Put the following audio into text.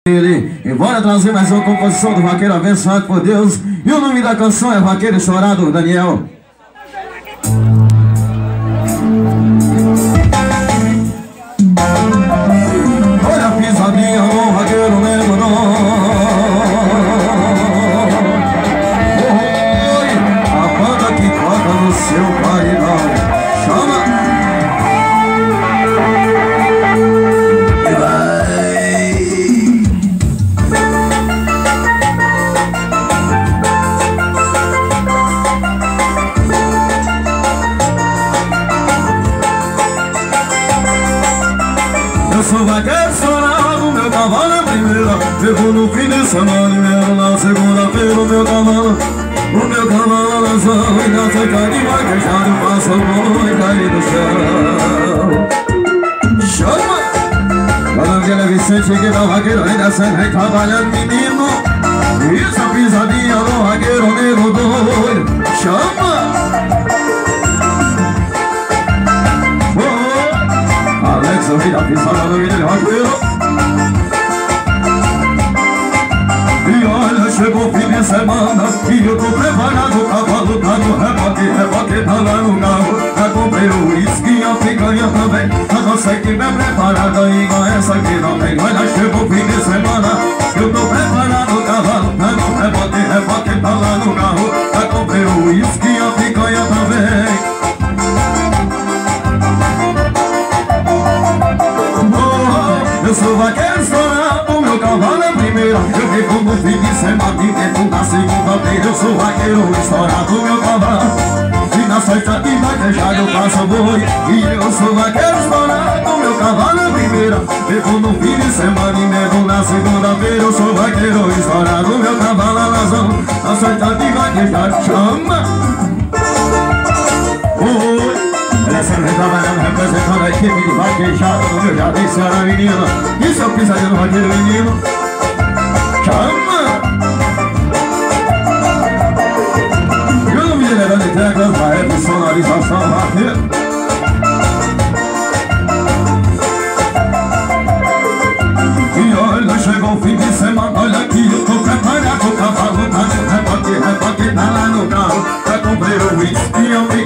E bora trazer mais uma composição do Vaqueiro Abençoado por Deus. E o nome da canção é Vaqueiro Estourado, Daniel. Olha a pisadinha no vaqueiro lembrou. Oi, a banda que toca no seu paredão. Chama! Eu sou vaqueiro estourado, meu cavalo é primeira. Pegou no fim de semana e mesmo na segunda-feira o meu cavalo lançou. E na seca de vaquejado eu passo a mão e caí do chão. Chama! Fala que ele é Vicente que dá vaqueiro ainda sempre trabalhando menino. Isso a pisadinha do vaqueiro nego doido. Chama! Alex, eu vi a pisada do menino vaqueiro. E olha, chegou o fim de semana e eu tô preparado. O cavalo tá no reboque, tá lá no carro. Já comprei o uísque e a picanha também. A nossa equipe é preparada igual essa aqui não tem. Olha, chegou o fim de semana eu tô preparado. O cavalo tá no reboque, tá lá no carro. Já comprei o uísque e a picanha também. Eu sou vaqueiro estourado, meu cavalo é primeira. Eu fico no fim de semana e tempo na segunda-feira. Eu sou vaqueiro estourado, meu cavalo. E na sexta de vaquejada eu passo boi. E eu sou vaqueiro estourado, meu cavalo é primeira. Fico no fim de semana e mesmo na segunda-feira. Eu sou vaqueiro estourado, meu cavalo é razão. Na sexta de vaquejada chama. Ela sempre trabalhando, representando a equipe de vaquejada do meu jardim, Ceará, menina. Isso é o pisadinho do vaqueiro, menino. Chama! E o nome dele é de teclas, vai personalização, vaqueiro. E olha, chegou o fim de semana, olha aqui, eu tô preparado. O cavalo tá no reboque, tá lá no carro. Já comprei o uísque e eu